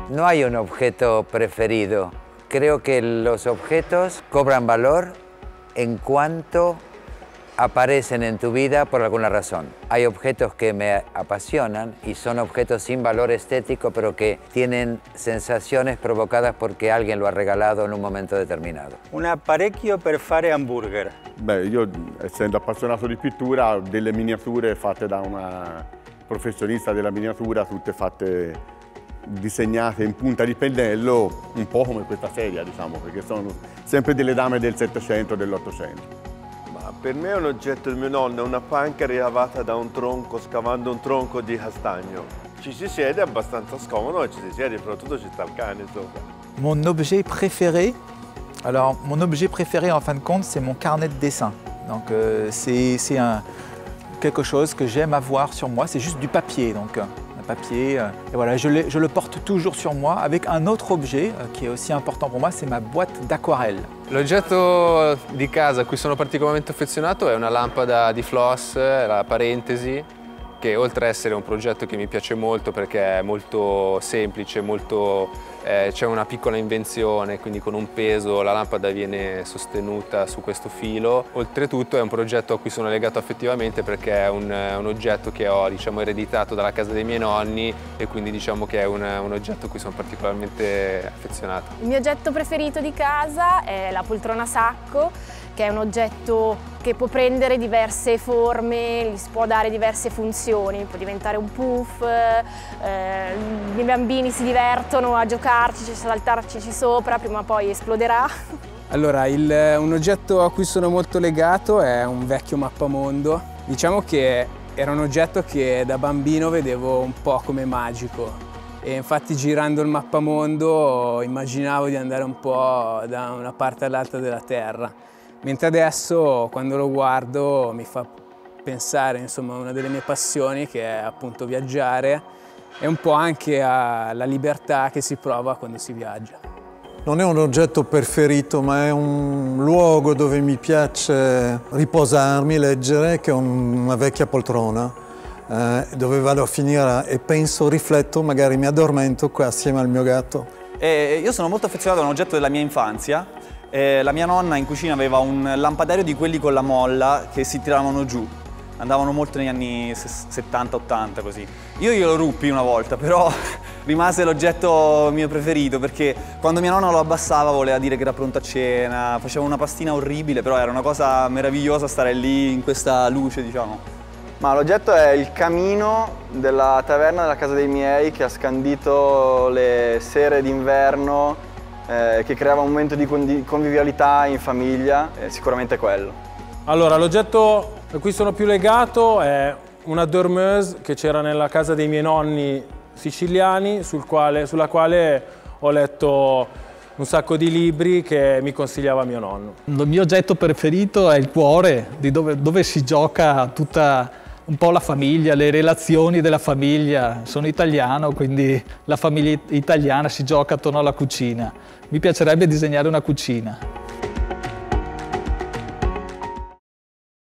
No hay un objeto preferido. Creo que los objetos cobran valor en cuanto aparecen en tu vida por alguna razón. Hay objetos que me apasionan y son objetos sin valor estético, pero que tienen sensaciones provocadas porque alguien lo ha regalado en un momento determinado. Un apparecchio per fare hamburger. Beh, io essendo appassionato di pittura, delle miniature fatte da una professionista della miniatura, tutte fatte disegnate in punta di pennello, un po' come questa sedia, diciamo, perché sono sempre delle dame del Settecento e dell'Ottocento. Per me è un oggetto di mio nonno, è una panca ricavata da un tronco, scavando un tronco di castagno. Ci si siede, è abbastanza scomodo e ci si siede, soprattutto ci sta il cane sopra. Mon objet préféré, alors mon objet préféré en fin de compte, c'est mon carnet de dessin. Donc c'est quelque chose que j'aime avoir sur moi, c'est juste du papier, donc papier. Et voilà, je le porte toujours sur moi avec un autre objet qui est aussi important pour moi, c'est ma boîte d'aquarelle. L'oggetto di casa a cui sono particolarmente affezionato è una lampada di Floss, la Parentesi, che oltre ad essere un progetto che mi piace molto perché è molto semplice, c'è una piccola invenzione, quindi con un peso la lampada viene sostenuta su questo filo. Oltretutto è un progetto a cui sono legato affettivamente perché è un oggetto che ho, diciamo, ereditato dalla casa dei miei nonni e quindi diciamo che è un oggetto a cui sono particolarmente affezionato. Il mio oggetto preferito di casa è la poltrona sacco, che è un oggetto che può prendere diverse forme, gli si può dare diverse funzioni, può diventare un puff, i bambini si divertono a giocarci, a saltarci sopra, prima o poi esploderà. Allora, un oggetto a cui sono molto legato è un vecchio mappamondo. Diciamo che era un oggetto che da bambino vedevo un po' come magico. E infatti girando il mappamondo immaginavo di andare un po' da una parte all'altra della Terra. Mentre adesso, quando lo guardo, mi fa pensare, insomma, a una delle mie passioni, che è appunto viaggiare, e un po' anche alla libertà che si prova quando si viaggia. Non è un oggetto preferito, ma è un luogo dove mi piace riposarmi, leggere, che è una vecchia poltrona, dove vado a finire e penso, rifletto, magari mi addormento qua assieme al mio gatto. Io sono molto affezionato a un oggetto della mia infanzia. La mia nonna in cucina aveva un lampadario di quelli con la molla che si tiravano giù. Andavano molto negli anni 70-80 così. Io glielo ruppi una volta, però rimase l'oggetto mio preferito perché quando mia nonna lo abbassava voleva dire che era pronta a cena, faceva una pastina orribile, però era una cosa meravigliosa stare lì in questa luce, diciamo. Ma l'oggetto è il camino della taverna della casa dei miei che ha scandito le sere d'inverno, che creava un momento di convivialità in famiglia, sicuramente quello. Allora, l'oggetto a cui sono più legato è una dormeuse che c'era nella casa dei miei nonni siciliani, sulla quale ho letto un sacco di libri che mi consigliava mio nonno. Il mio oggetto preferito è il cuore, dove si gioca tutta un po' la famiglia, le relazioni della famiglia. Sono italiano, quindi la famiglia italiana si gioca attorno alla cucina. Mi piacerebbe disegnare una cucina.